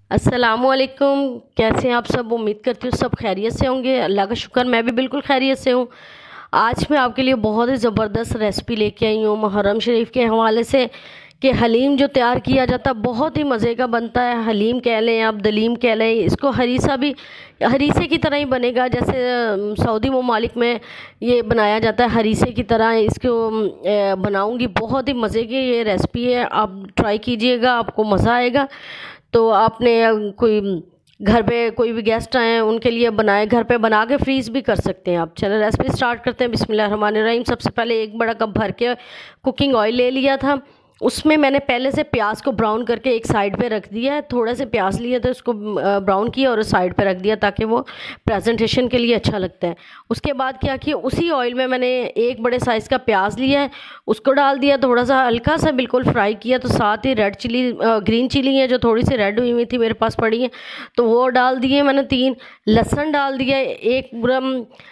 अस्सलामुअलैकुम। कैसे हैं आप सब? उम्मीद करती हूँ सब खैरियत से होंगे। अल्लाह का शुक्र, मैं भी बिल्कुल खैरियत से हूँ। आज मैं आपके लिए बहुत ही ज़बरदस्त रेसिपी लेके आई हूँ मुहर्रम शरीफ के हवाले से कि हलीम जो तैयार किया जाता है बहुत ही मज़े का बनता है। हलीम कह लें आप, दलीम कह लें, इसको हरीसा भी हरीसे की तरह ही बनेगा जैसे सऊदी ममालिक में ये बनाया जाता है। हरीसे की तरह इसको बनाऊंगी। बहुत ही मज़े की ये रेसिपी है, आप ट्राई कीजिएगा, आपको मज़ा आएगा। तो आपने कोई घर पे कोई भी गेस्ट आए हैं उनके लिए बनाए, घर पे बना के फ्रीज़ भी कर सकते हैं आप। चलो रेसिपी स्टार्ट करते हैं। बिस्मिल्लाहिर्रहमानिर्रहीम। सबसे पहले 1 बड़ा कप भर के कुकिंग ऑयल ले लिया था। उसमें मैंने पहले से प्याज को ब्राउन करके एक साइड पे रख दिया है। थोड़े से प्याज लिए थे, उसको ब्राउन किया और साइड पे रख दिया ताकि वो प्रेजेंटेशन के लिए अच्छा लगता है। उसके बाद क्या किया, उसी ऑयल में मैंने 1 बड़े साइज़ का प्याज लिया है, उसको डाल दिया, थोड़ा सा हल्का सा बिल्कुल फ्राई किया। तो साथ ही रेड चिली, ग्रीन चिली है जो थोड़ी सी रेड हुई हुई थी मेरे पास पड़ी है, तो वो डाल दिए मैंने 3। लहसुन डाल दिया 1 ग्राम।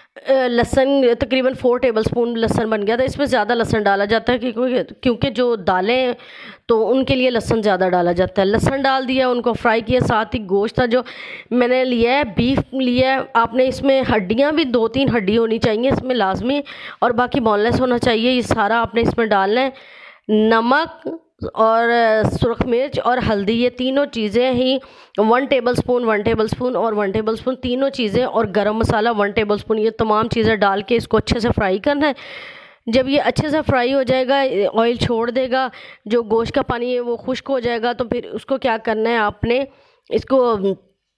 लहसुन तकरीबन 4 टेबलस्पून लहसुन बन गया था। इसमें ज़्यादा लहसुन डाला जाता है क्योंकि जो दालें तो उनके लिए लहसुन ज़्यादा डाला जाता है। लहसुन डाल दिया, उनको फ्राई किया। साथ ही गोश्त था जो मैंने लिया है, बीफ लिया है। आपने इसमें हड्डियाँ भी 2-3 हड्डी होनी चाहिए इसमें लाजमी, और बाकी बोनलेस होना चाहिए। ये सारा आपने इसमें डालना है। नमक और सुरख मिर्च और हल्दी, ये तीनों चीज़ें ही 1 टेबलस्पून, 1 टेबलस्पून और 1 टेबलस्पून, तीनों चीज़ें, और गरम मसाला 1 टेबलस्पून, ये तमाम चीज़ें डाल के इसको अच्छे से फ्राई करना है। जब ये अच्छे से फ्राई हो जाएगा, ऑयल छोड़ देगा, जो गोश्त का पानी है वो खुश्क हो जाएगा, तो फिर उसको क्या करना है, आपने इसको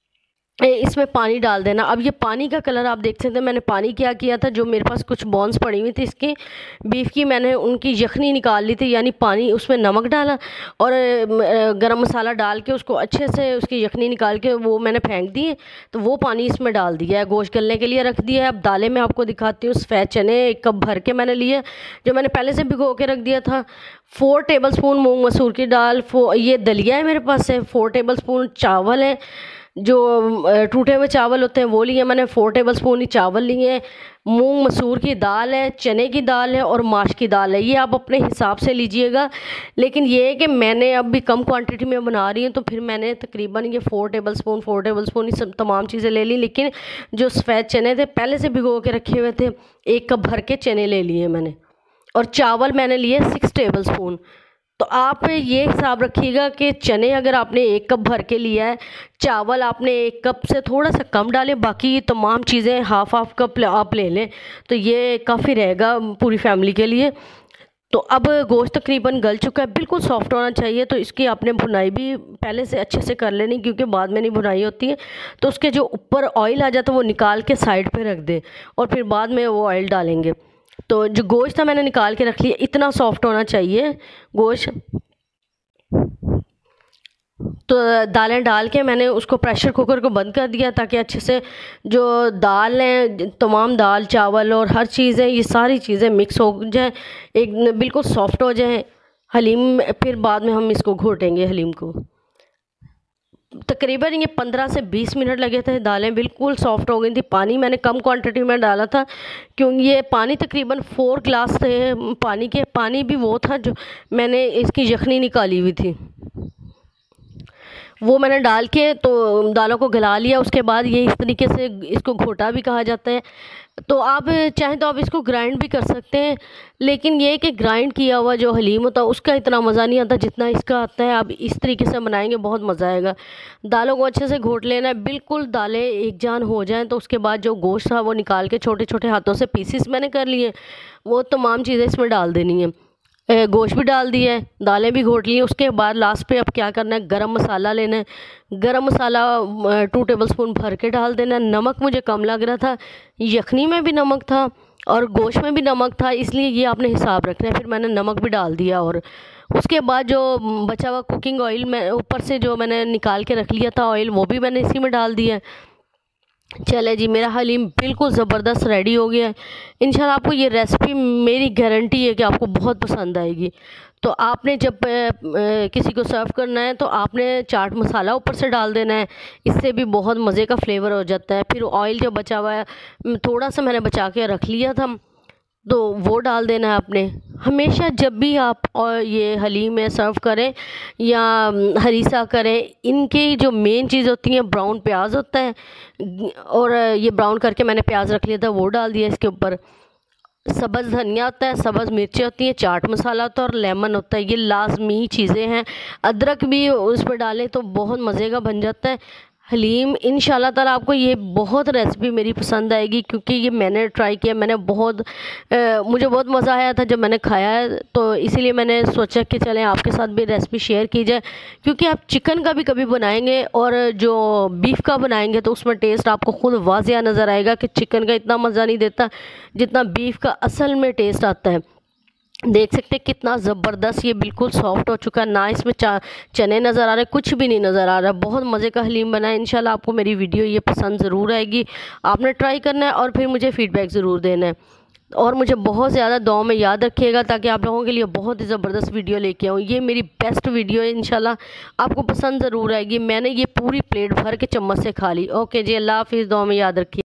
इसमें पानी डाल देना। अब ये पानी का कलर आप देख सकते हैं। मैंने पानी क्या किया था, जो मेरे पास कुछ बॉन्स पड़ी हुई थी इसकी बीफ की, मैंने उनकी यखनी निकाल ली थी, यानी पानी उसमें नमक डाला और गरम मसाला डाल के उसको अच्छे से उसकी यखनी निकाल के वो मैंने फेंक दी। तो वो पानी इसमें डाल दिया है, गोश्त गलने के लिए रख दिया है। अब दालें मैं आपको दिखाती हूँ। सफ़ेद चने 1 कप भर के मैंने लिए, जो मैंने पहले से भिगो के रख दिया था। 4 टेबलस्पून मूंग मसूर की दाल, ये दलिया है मेरे पास है। 4 टेबलस्पून चावल है, जो टूटे हुए चावल होते हैं वो लिए मैंने। 4 टेबलस्पून ही चावल लिए हैं। मूंग मसूर की दाल है, चने की दाल है और माश की दाल है। ये आप अपने हिसाब से लीजिएगा, लेकिन ये है कि मैंने अब भी कम क्वांटिटी में बना रही हूँ, तो फिर मैंने तकरीबन ये 4 टेबलस्पून ही सब तमाम चीज़ें ले ली। लेकिन जो सफ़ेद चने थे पहले से भिगो के रखे हुए थे, 1 कप भर के चने ले लिए मैंने, और चावल मैंने लिए 6 टेबलस्पून। तो आप ये हिसाब रखिएगा कि चने अगर आपने 1 कप भर के लिया है, चावल आपने 1 कप से थोड़ा सा कम डालें, बाकी तमाम चीज़ें हाफ हाफ कप आप ले लें, तो ये काफ़ी रहेगा पूरी फैमिली के लिए। तो अब गोश्त तकरीबन गल चुका है, बिल्कुल सॉफ्ट होना चाहिए। तो इसकी आपने भुनाई भी पहले से अच्छे से कर लेनी, क्योंकि बाद में नहीं भुनाई होती है। तो उसके जो ऊपर ऑयल आ जाता है वो निकाल के साइड पे रख दे, और फिर बाद में वो ऑयल डालेंगे। तो जो गोश्त था मैंने निकाल के रख लिया। इतना सॉफ्ट होना चाहिए गोश्त। तो दालें डाल के मैंने उसको प्रेशर कुकर को बंद कर दिया, ताकि अच्छे से जो दाल है, तमाम दाल चावल और हर चीज़ है, ये सारी चीज़ें मिक्स हो जाए, एक बिल्कुल सॉफ्ट हो जाए हलीम। फिर बाद में हम इसको घोटेंगे हलीम को। तकरीबन ये 15 से 20 मिनट लगे थे। दालें बिल्कुल सॉफ्ट हो गई थी। पानी मैंने कम क्वांटिटी में डाला था, क्योंकि ये पानी तकरीबन 4 ग्लास थे पानी के। पानी भी वो था जो मैंने इसकी यखनी निकाली हुई थी, वो मैंने डाल के तो दालों को गला लिया। उसके बाद ये इस तरीके से, इसको घोटा भी कहा जाता है। तो आप चाहें तो आप इसको ग्राइंड भी कर सकते हैं, लेकिन ये कि ग्राइंड किया हुआ जो हलीम होता है उसका इतना मज़ा नहीं आता जितना इसका आता है। आप इस तरीके से बनाएंगे बहुत मज़ा आएगा। दालों को अच्छे से घोट लेना है, बिल्कुल दालें एक जान हो जाएं। तो उसके बाद जो गोश्त था वो निकाल के छोटे छोटे हाथों से पीसीस मैंने कर लिए, वो तमाम चीज़ें इसमें डाल देनी है। गोश्त भी डाल दिया है, दालें भी घोट ली। उसके बाद लास्ट पे अब क्या करना है, गरम मसाला लेना है। गरम मसाला 2 टेबलस्पून भर के डाल देना है। नमक मुझे कम लग रहा था, यखनी में भी नमक था और गोश्त में भी नमक था, इसलिए ये आपने हिसाब रखना है। फिर मैंने नमक भी डाल दिया, और उसके बाद जो बचा हुआ कुकिंग ऑयल मैं ऊपर से जो मैंने निकाल के रख लिया था ऑयल, वो भी मैंने इसी में डाल दिया है। चले जी, मेरा हलीम बिल्कुल ज़बरदस्त रेडी हो गया है। इंशाल्लाह आपको ये रेसिपी, मेरी गारंटी है कि आपको बहुत पसंद आएगी। तो आपने जब किसी को सर्व करना है तो आपने चाट मसाला ऊपर से डाल देना है, इससे भी बहुत मज़े का फ्लेवर हो जाता है। फिर ऑयल जो बचा हुआ है थोड़ा सा मैंने बचा के रख लिया था, तो वो डाल देना है आपने। हमेशा जब भी आप और ये हलीम में सर्व करें या हरीसा करें, इनकी जो मेन चीज़ होती है ब्राउन प्याज होता है, और ये ब्राउन करके मैंने प्याज रख लिया था, वो डाल दिया इसके ऊपर। सब्ज़ धनिया होता है, सब्ज़ मिर्चें होती हैं, चाट मसाला होता है और लेमन होता है। ये लाजमी चीज़ें हैं। अदरक भी उस पर डालें तो बहुत मज़े का बन जाता है हलीम। इंशाल्लाह ताला आपको ये बहुत रेसिपी मेरी पसंद आएगी, क्योंकि ये मैंने ट्राई किया, मैंने मुझे बहुत मज़ा आया था जब मैंने खाया है। तो इसीलिए मैंने सोचा कि चलें आपके साथ भी रेसिपी शेयर की जाए, क्योंकि आप चिकन का भी कभी बनाएंगे और जो बीफ का बनाएंगे तो उसमें टेस्ट आपको खुद वाज़िया नज़र आएगा कि चिकन का इतना मज़ा नहीं देता जितना बीफ का असल में टेस्ट आता है। देख सकते हैं कितना ज़बरदस्त ये बिल्कुल सॉफ्ट हो चुका है, ना इसमें चने नज़र आ रहे, कुछ भी नहीं नज़र आ रहा। बहुत मज़े का हलीम बना है। इंशाल्लाह आपको मेरी वीडियो ये पसंद ज़रूर आएगी। आपने ट्राई करना है और फिर मुझे फ़ीडबैक ज़रूर देना है, और मुझे बहुत ज़्यादा दुआ में याद रखिएगा, ताकि आप लोगों के लिए बहुत ही ज़बरदस्त वीडियो लेके आऊँ। ये मेरी बेस्ट वीडियो है, इंशाल्लाह आपको पसंद ज़रूर आएगी। मैंने ये पूरी प्लेट भर के चम्मच से खा ली। ओके जी, अल्लाह हाफिज़, दुआ में याद रखिए।